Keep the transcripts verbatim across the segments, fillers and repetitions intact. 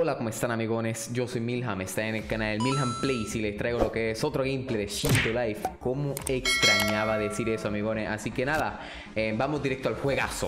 Hola, ¿cómo están, amigones? Yo soy Milham, está en el canal Milham Plays y les traigo lo que es otro gameplay de Shinto Life. Cómo extrañaba decir eso, amigones. Así que nada, eh, vamos directo al juegazo.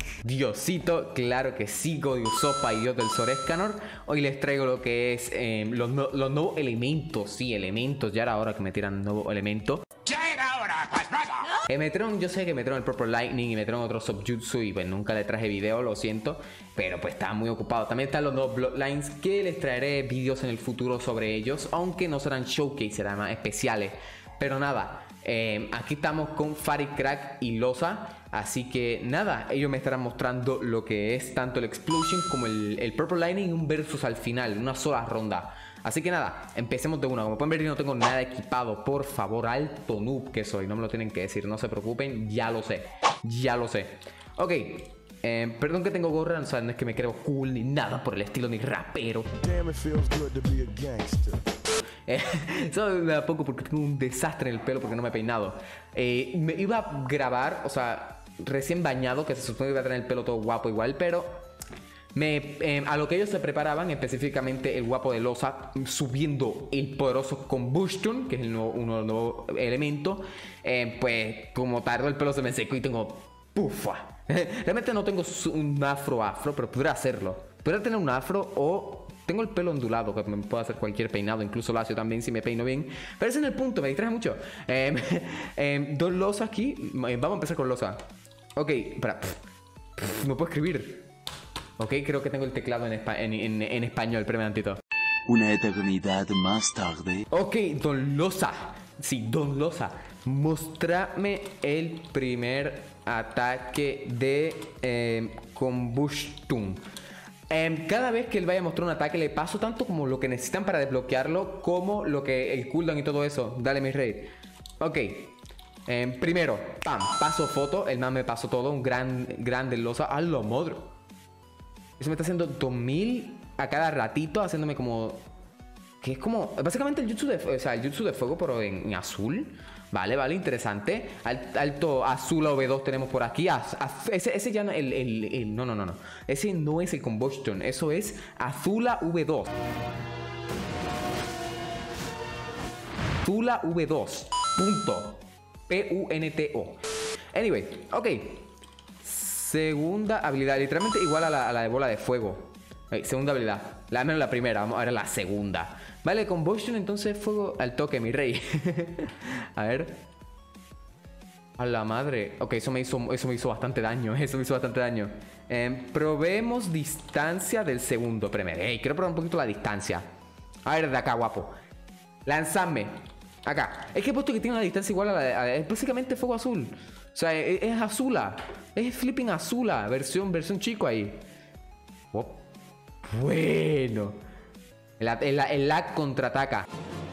Diosito, claro que sí, Godio Sopa y Dios del Sorescanor. Hoy les traigo lo que es eh, los, no, los nuevos elementos. Sí, elementos, ya era hora que me tiran nuevo elemento. ¡Ya era hora! ¡Pues nada! Eh, Metron, yo sé que Metron el Purple Lightning y Metron otro Subjutsu y pues nunca le traje video, lo siento. Pero pues estaba muy ocupado. También están los nuevos Bloodlines que les traeré vídeos en el futuro sobre ellos. Aunque no serán showcase, serán más especiales. Pero nada, eh, aquí estamos con Firecrack y Loza. Así que nada, ellos me estarán mostrando lo que es tanto el Explosion como el, el Purple Lightning y un versus al final, una sola ronda. Así que nada, empecemos de una. Como pueden ver, yo no tengo nada equipado. Por favor, alto noob que soy. No me lo tienen que decir, no se preocupen. Ya lo sé, ya lo sé. Ok, eh, perdón que tengo gorra. O sea, no es que me creo cool ni nada por el estilo, ni rapero. Damn, it feels good to be a gangster. Eh, Eso me da poco porque tengo un desastre en el pelo porque no me he peinado. Eh, me iba a grabar, o sea, recién bañado, que se supone que iba a tener el pelo todo guapo igual, pero... Me, eh, a lo que ellos se preparaban, específicamente el guapo de Loza, subiendo el poderoso Combustion, que es el nuevo, uno de los nuevos elementos, eh, pues como tardó el pelo se me secó y tengo pufa. Realmente no tengo un afro afro, pero podría hacerlo. Podría tener un afro o tengo el pelo ondulado, que me puedo hacer cualquier peinado, incluso lacio también si me peino bien. Pero ese es el punto, me distrae mucho. Eh, eh, dos Loza aquí, vamos a empezar con Loza. Ok, espera, no puedo escribir. Ok, creo que tengo el teclado en, espa en, en, en español, espérame un tantito. Una eternidad más tarde. Ok, Don Loza. Sí, Don Loza. Mostrame el primer ataque de eh, Combustion. Eh, cada vez que él vaya a mostrar un ataque, le paso tanto como lo que necesitan para desbloquearlo, como lo que el cooldown y todo eso. Dale, mi rey. Ok. Eh, primero, pam, paso foto. El man me pasó todo. Un gran, grande Loza. ¡A la madre! Eso me está haciendo dos mil a cada ratito, haciéndome como... Que es como... Básicamente el jutsu de, o sea, el jutsu de fuego, pero en, en azul. Vale, vale, interesante. Alt, alto azul a V dos tenemos por aquí. Az, az, ese, ese ya no... El, el, el, no, no, no, no. Ese no es el Combustion. Eso es Azula V dos. Azula V dos. Punto. P U N T O. Anyway, ok. Segunda habilidad, literalmente igual a la, a la de bola de fuego. Okay, segunda habilidad, la menos la primera, vamos a ver la segunda. Vale, Combustion, entonces fuego al toque, mi rey. A ver. A la madre. Ok, eso me hizo, eso me hizo bastante daño. Eso me hizo bastante daño. Eh, probemos distancia del segundo. Espérame, hey, quiero probar un poquito la distancia. A ver, de acá, guapo. Lanzame. Acá. Es que he puesto que tiene una distancia igual a la de... A, es básicamente fuego azul. O sea, es, es azula. Es flipping azula. Versión, versión chico ahí. Oh. Bueno. El, el, el lag contraataca.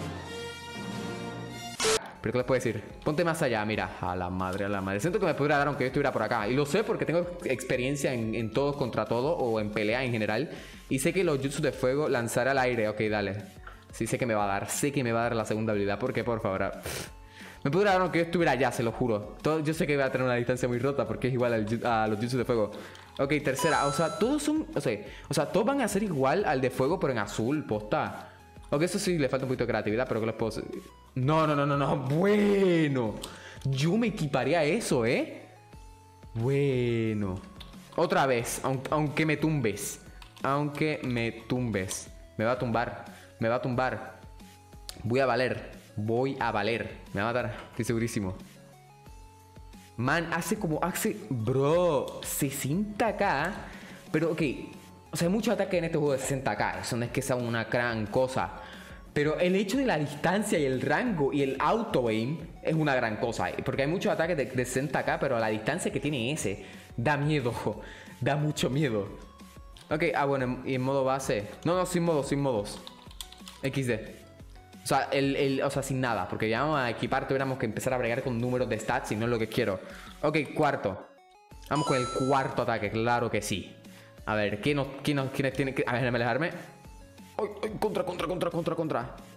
¿Pero qué les puedo decir? Ponte más allá, mira. A la madre, a la madre. Siento que me podría dar aunque yo estuviera por acá. Y lo sé porque tengo experiencia en, en todos contra todo. O en pelea en general. Y sé que los jutsu de fuego lanzar al aire. Ok, dale. Sí, sé que me va a dar. Sé que me va a dar la segunda habilidad. Porque, por favor... Me podría dar aunque yo estuviera allá, se lo juro. Todo, yo sé que voy a tener una distancia muy rota porque es igual al, a los jutsu de fuego. Ok, tercera. O sea, todos son... O sea, o sea, todos van a ser igual al de fuego, pero en azul, posta. Ok, eso sí le falta un poquito de creatividad, pero que les puedo... No, no, no, no, no. Bueno. Yo me equiparía a eso, ¿eh? Bueno. Otra vez, aunque, aunque me tumbes. Aunque me tumbes. Me va a tumbar. Me va a tumbar. Voy a valer. Voy a valer. Me va a matar. Estoy segurísimo. Man, hace como... Hace... Bro. sesenta K. Pero, ok. O sea, hay muchos ataques en este juego de sesenta K. Eso no es que sea una gran cosa. Pero el hecho de la distancia y el rango y el auto-aim es una gran cosa. Porque hay muchos ataques de, de sesenta K, pero la distancia que tiene ese da miedo. Da mucho miedo. Ok, ah, bueno. Y en modo base. No, no, sin modos, sin modos. equis de. O sea, el, el, o sea, sin nada. Porque ya vamos a equipar, tuviéramos que empezar a bregar con números de stats y no es lo que quiero. Ok, cuarto. Vamos con el cuarto ataque, claro que sí. A ver, ¿quién nos, quién nos, quiénes tienen que... A ver, déjame alejarme. ¡Ay, ay! Contra, contra, contra, contra, contra.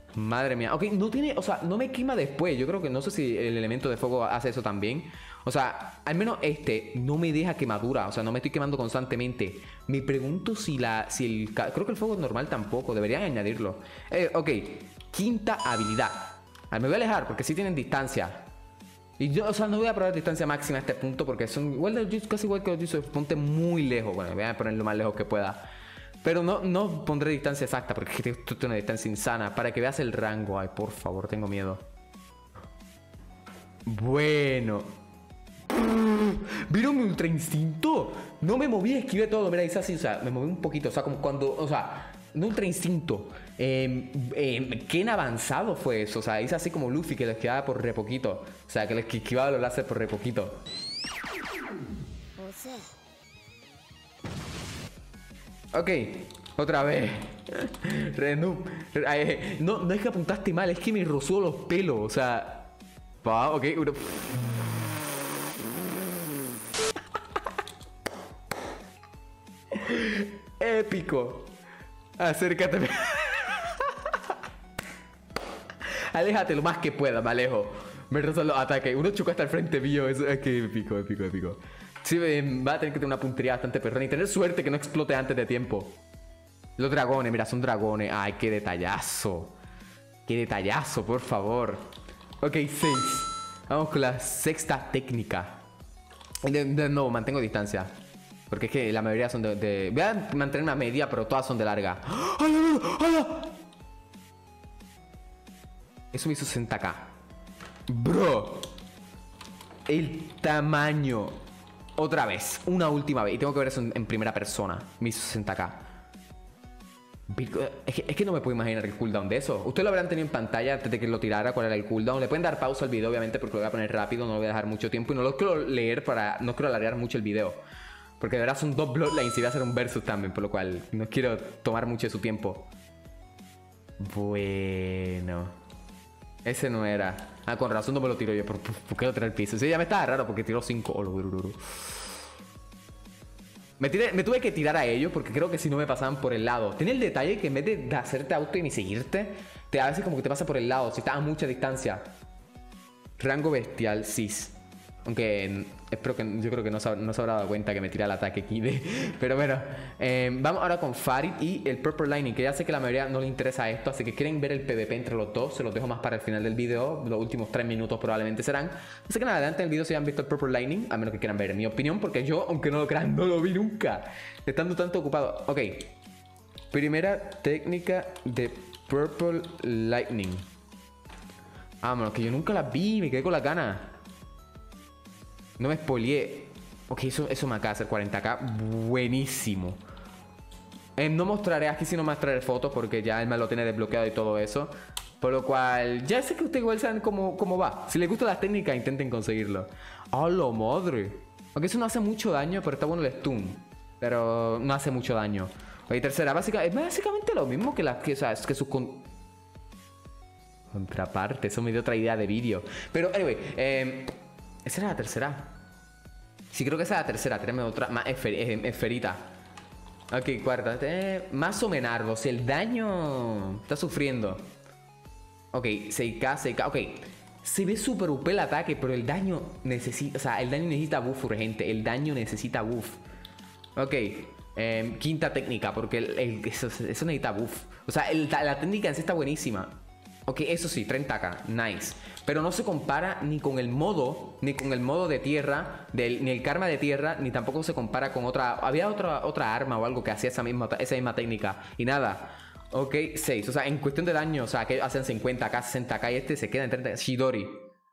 Madre mía. Ok, no tiene... O sea, no me quema después. Yo creo que no sé si el elemento de fuego hace eso también. O sea, al menos este no me deja quemadura. O sea, no me estoy quemando constantemente. Me pregunto si la... Si el... Creo que el fuego normal tampoco. Deberían añadirlo. Eh, ok. Quinta habilidad. Ah, me voy a alejar porque sí tienen distancia. Y yo, o sea, no voy a probar distancia máxima a este punto porque son igual de, casi igual que los Jutsu. Ponte muy lejos. Bueno, voy a poner lo más lejos que pueda. Pero no, no pondré distancia exacta porque es que esto es una distancia insana. Para que veas el rango. Ay, por favor, tengo miedo. Bueno. ¿Vieron mi ultra instinto? No me moví, esquivé todo. Mira, dice así, o sea, me moví un poquito. O sea, como cuando, o sea, un ultra instinto. Eh, eh, ¿Qué en avanzado fue eso? O sea, hice así como Luffy que lo esquivaba por re poquito. O sea, que le esquivaba los láser por re poquito. Ok, otra vez. Renú. No, no es que apuntaste mal, es que me rozó los pelos. O sea. Va, ok. Uno. Épico. Acércate. Aléjate lo más que pueda, me alejo. Me rozan los ataques. Uno chocó hasta el frente mío. Eso es que épico, épico, épico. Sí, va a tener que tener una puntería bastante perrona y tener suerte que no explote antes de tiempo. Los dragones, mira, son dragones. Ay, qué detallazo. Qué detallazo, por favor. Ok, seis. Vamos con la sexta técnica. De, de nuevo, mantengo distancia. Porque es que la mayoría son de, de... Voy a mantener una media, pero todas son de larga. ¡Hala, hala! Eso me hizo sesenta K. Bro. El tamaño. Otra vez. Una última vez. Y tengo que ver eso en, en primera persona. Me hizo sesenta K. Es que, es que no me puedo imaginar el cooldown de eso. Ustedes lo habrán tenido en pantalla antes de que lo tirara. ¿Cuál era el cooldown? Le pueden dar pausa al video, obviamente, porque lo voy a poner rápido. No lo voy a dejar mucho tiempo. Y no lo quiero leer para... No quiero alargar mucho el video. Porque de verdad son dos Bloodlines y voy a hacer un versus también. Por lo cual no quiero tomar mucho de su tiempo. Bueno. Ese no era. Ah, con razón no me lo tiro yo. ¿Por, por, por qué lo tiré al piso? Sí, ya me estaba raro porque tiró cinco. Oh, me, tiré, me tuve que tirar a ellos porque creo que si no me pasaban por el lado. Tiene el detalle que en vez de hacerte auto y ni seguirte, te a veces como que te pasa por el lado. Si estás a mucha distancia. Rango bestial, cis. Aunque espero que yo creo que no se, no se habrá dado cuenta que me tira el ataque aquí de... Pero bueno, eh, vamos ahora con Farid y el Purple Lightning, que ya sé que la mayoría no le interesa esto, así que quieren ver el PvP entre los dos. Se los dejo más para el final del video. Los últimos tres minutos probablemente serán. Así que nada, adelante en el video si han visto el Purple Lightning, a menos que quieran ver mi opinión, porque yo, aunque no lo crean, no lo vi nunca, estando tanto ocupado. Ok, primera técnica de Purple Lightning. Vámonos, que yo nunca la vi, me quedé con las ganas. No me spoileé. Ok, eso, eso me acaba de hacer cuarenta K. Buenísimo. Eh, no mostraré, aquí sí no mostraré fotos porque ya él me lo tiene desbloqueado y todo eso. Por lo cual, ya sé que ustedes igual saben cómo, cómo va. Si les gustan las técnicas, intenten conseguirlo. ¡A la madre! Aunque eso no hace mucho daño, pero está bueno el stun. Pero no hace mucho daño. Ok, tercera, básica, es básicamente lo mismo que las que, o sea, es que sus con... contraparte. Eso me dio otra idea de vídeo. Pero, anyway, eh... ¿esa era la tercera? Sí, creo que esa es la tercera. Tenemos otra más esfer esferita. Ok, cuarta. Eh, más o menos. Si el daño está sufriendo. Ok, seis K, seis K. Ok, se ve súper U P el ataque, pero el daño necesita... O sea, el daño necesita buff urgente. El daño necesita buff. Ok, eh, quinta técnica, porque el, el, eso, eso necesita buff. O sea, el, la técnica en sí está buenísima. Ok, eso sí, treinta K, nice. Pero no se compara ni con el modo, ni con el modo de tierra, del, ni el karma de tierra, ni tampoco se compara con otra... Había otra, otra arma o algo que hacía esa misma, esa misma técnica. Y nada. Ok, seis. O sea, en cuestión de daño, o sea, que hacen cincuenta K, sesenta K y este se queda en treinta. Chidori.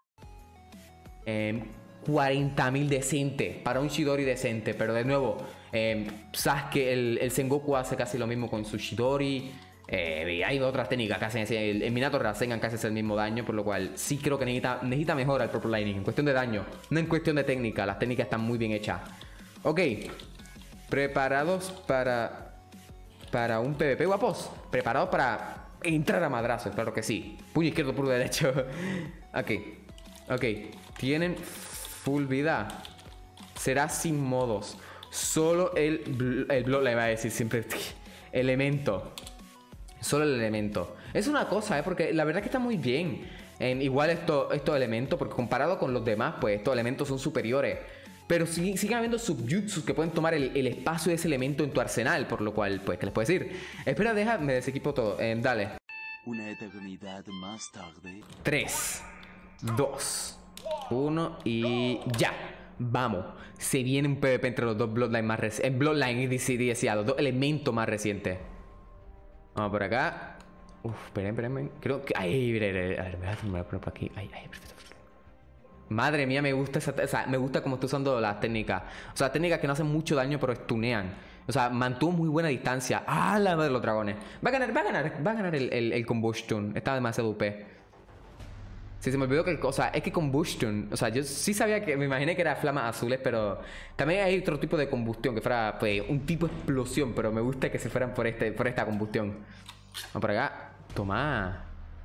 Eh, cuarenta mil decente. Para un Chidori decente. Pero de nuevo, eh, Sasuke, el, el Sengoku hace casi lo mismo con su Chidori. Eh, hay otras técnicas que hacen ese, el, el Minato Rasengan casi hace el mismo daño, por lo cual sí creo que necesita, necesita mejora el Purple Lightning en cuestión de daño, no en cuestión de técnica. Las técnicas están muy bien hechas. Ok, preparados para para un PvP, guapos. Preparados para entrar a madrazos, claro que sí. Puño izquierdo, puño derecho. Ok, ok, tienen full vida. Será sin modos. Solo el el blog le va a decir siempre elemento. Solo el elemento. Es una cosa, ¿eh? Porque la verdad es que está muy bien. En, igual esto, estos elementos, porque comparado con los demás, pues estos elementos son superiores. Pero sig siguen habiendo subjutsus que pueden tomar el, el espacio de ese elemento en tu arsenal. Por lo cual, pues, ¿qué les puedo decir? Espera, deja, me desequipo todo. Eh, dale. Una eternidad más tarde. tres, dos, uno y ya. Vamos. Se viene un PvP entre los dos Bloodline más recientes. En Bloodline, decía, los dos elementos más recientes. Vamos por acá. Uf, esperen, esperen. Creo que. Ay, a ver, a ver, me voy a poner por aquí. Ay, ay, perfecto. Madre mía, me gusta esa. O sea, me gusta cómo está usando las técnicas. O sea, técnicas que no hacen mucho daño, pero stunean. O sea, mantuvo muy buena distancia. ¡Ah, la madre de los dragones! Va a ganar, va a ganar, va a ganar el, el, el Combustion. Está demasiado U P. Sí, se me olvidó que. O sea, es que Combustion. O sea, yo sí sabía que. Me imaginé que era flamas azules, pero. También hay otro tipo de combustión. Que fuera, pues, un tipo de explosión. Pero me gusta que se fueran por, este, por esta combustión. Vamos por acá. Toma.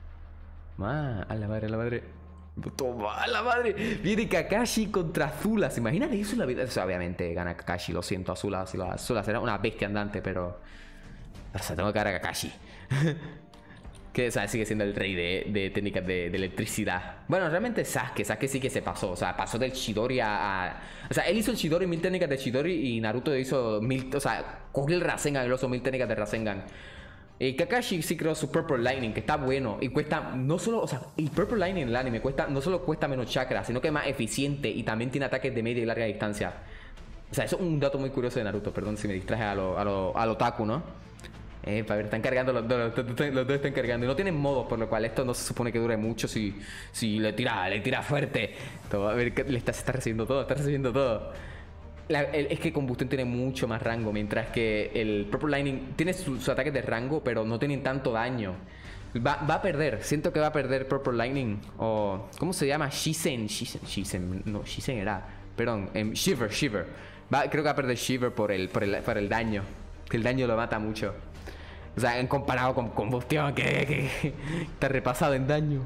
Toma. A la madre, a la madre. Toma, a la madre. Viene Kakashi contra Azula. ¿Se imaginan eso en la vida? O sea, obviamente gana Kakashi. Lo siento, Azula. Azula, Azula será una bestia andante, pero. O sea, tengo que dar a Kakashi. Que, o sea, sigue siendo el rey de, de técnicas de, de electricidad. Bueno, realmente Sasuke, Sasuke sí que se pasó. O sea, pasó del Chidori a, a... O sea, él hizo el Chidori, mil técnicas de Chidori. Y Naruto hizo mil... O sea, cogió el Rasengan, él hizo mil técnicas de Rasengan. Y Kakashi sí creó su Purple Lightning, que está bueno. Y cuesta no solo... O sea, el Purple Lightning en el anime cuesta, no solo cuesta menos chakra, sino que es más eficiente. Y también tiene ataques de media y larga distancia. O sea, eso es un dato muy curioso de Naruto. Perdón si me distraje a lo, a lo, a lo otaku, ¿no? Eh, para ver, están cargando los dos, los, los, los dos están cargando y no tienen modos, por lo cual esto no se supone que dure mucho si, si le tira, le tira fuerte. Todo, a ver, le está, se está recibiendo todo, está recibiendo todo. La, el, es que Combustión tiene mucho más rango, mientras que el Purple Lightning tiene sus su ataques de rango, pero no tienen tanto daño. Va, va a perder, siento que va a perder Purple Lightning. O, ¿cómo se llama? Shisen, Shisen, Shisen, no, Shisen era, perdón, um, Shiver, Shiver. Va, creo que va a perder Shiver por el, por el, por el daño, que el daño lo mata mucho. O sea, en comparado con Combustión, que, que, que está repasado en daño.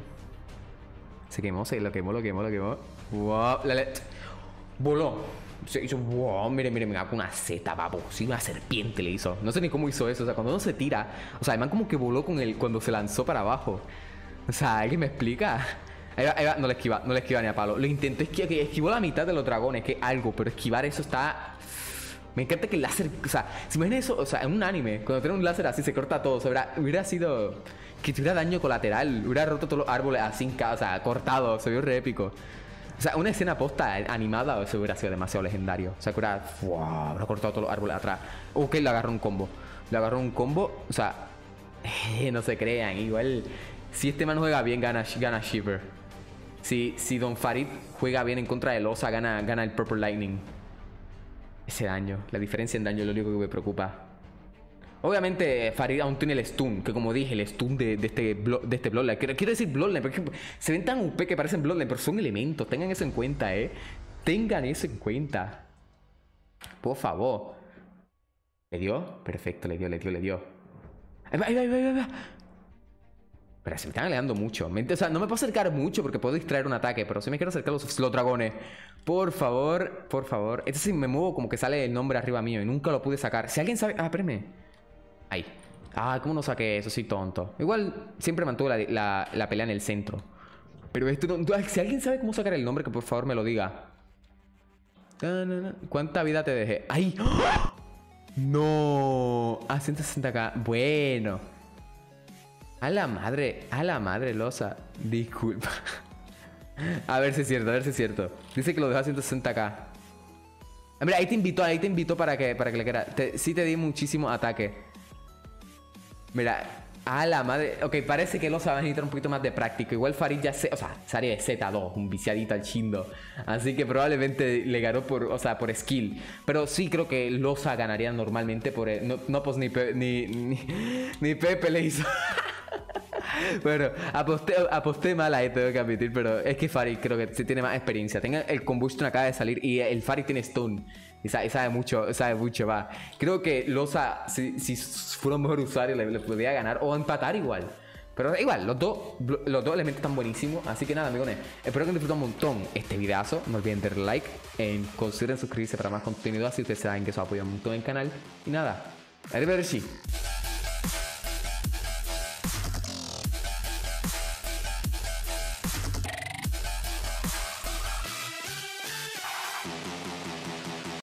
Se quemó, se lo quemó, lo quemó, lo quemó. Wow, la le... voló. Se hizo, wow, mire, mire, mira, con una seta, babo. Sí, una serpiente le hizo. No sé ni cómo hizo eso. O sea, cuando uno se tira. O sea, además como que voló con él cuando se lanzó para abajo. O sea, ¿alguien me explica? Ahí va, ahí va. No le esquiva, no le esquiva ni a palo. Lo intenté esquivar, que esquivó la mitad de los dragones, que algo, pero esquivar eso está. Me encanta que el láser, o sea, ¿se imagina eso? O sea, en un anime, cuando tiene un láser así se corta todo, o sea, hubiera, hubiera sido que tuviera daño colateral, hubiera roto todos los árboles así, o sea, cortado, se vio re épico. O sea, una escena posta animada, eso hubiera sido demasiado legendario. O sea, que hubiera, wow, hubiera cortado todos los árboles atrás. Ok, le agarró un combo. Le agarró un combo, o sea, eh, no se crean, igual, si este man juega bien, gana, gana Shiver. Si, si Don Farid juega bien en contra de Losa, gana, gana el Purple Lightning. Ese daño, la diferencia en daño es lo único que me preocupa. Obviamente Farid aún tiene el stun, que como dije, el stun de, de este de este Bloodline. Quiero, quiero decir Bloodline, porque se ven tan U P que parecen Bloodline, pero son elementos. Tengan eso en cuenta, eh. Tengan eso en cuenta. Por favor. ¿Le dio? Perfecto, le dio, le dio, le dio. Ahí va, ahí va, ahí va, ahí va. Pero se me están aleando mucho. O sea, no me puedo acercar mucho porque puedo distraer un ataque, pero si me quiero acercar los, los dragones. Por favor, por favor. Este sí me muevo como que sale el nombre arriba mío y nunca lo pude sacar. Si alguien sabe... Ah, espérame. Ahí. Ah, ¿cómo no saqué eso? Soy tonto. Igual siempre mantuve la, la, la pelea en el centro. Pero esto no... Si alguien sabe cómo sacar el nombre, que por favor me lo diga. ¿Cuánta vida te dejé? ¡Ay! ¡No! A ciento sesenta k. Bueno. A la madre. A la madre, Losa. Disculpa. A ver si es cierto, a ver si es cierto. Dice que lo dejó a ciento sesenta k. Mira, ahí te invitó, ahí te invitó para que, para que le quiera. Te, sí te di muchísimo ataque. Mira, a la madre. Ok, parece que Losa va a necesitar un poquito más de práctica. Igual Farid ya se... O sea, Sari de Z dos, un viciadito al chindo. Así que probablemente le ganó por, o sea, por skill. Pero sí creo que Losa ganaría normalmente por... El, no, no, pues ni, Pe, ni, ni, ni Pepe le hizo... Bueno, aposté, aposté mal ahí, tengo que admitir, pero es que Farid creo que sí tiene más experiencia. Tenga el Combustion acaba de salir y el Farid tiene stun. Y sabe, sabe mucho, sabe mucho, va. Creo que Losa, si, si fuera un mejor usuario, le, le podría ganar o empatar igual. Pero igual, los dos, los dos elementos están buenísimos. Así que nada, amigos, espero que disfruten un montón este videazo. No olviden darle like, eh, consideren suscribirse para más contenido. Así ustedes saben que eso apoya un montón el canal. Y nada, arrivederci.